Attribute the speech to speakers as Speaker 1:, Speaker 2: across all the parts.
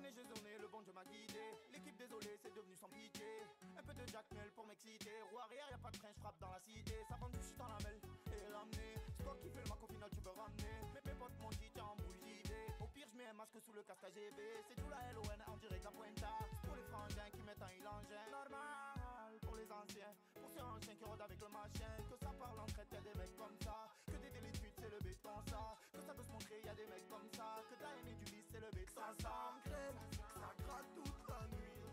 Speaker 1: Jeune et jeune, le bon Dieu m'a guidé. L'équipe désolé, c'est devenu sans pitié. Un peu de Jack Mel pour m'exciter. Roue arrière, y'a pas de frein, j'frappe dans la cité. Ça vend du shit dans la mêle et l'amener. C'est toi qui fais le mac, au final tu veux ramener. Mais mes potes m'ont dit, tiens, embrouille l'idée. Au pire, j'mets un masque sous le casque AGV. C'est tout la LON en direct la pointa. C'est pour les frangins qui mettent un ilangin. Normal pour les anciens. Pour ceux anciens qui rôdent avec le machin. Que ça parle en traite, y'a des mecs comme ça. Que des délits de fuite, c'est le béton ça. Que ça peut se montrer, y'a des mecs comme ça. Que t'as aimé du vice, c'est le béton ça. Ça m'engraine, ça gratte toute la nuit.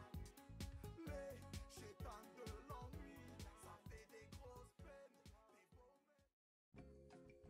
Speaker 1: Les chétans de l'ennui, ça fait des grosses peines, des beaux mecs.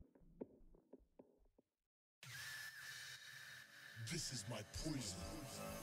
Speaker 2: This is my poison.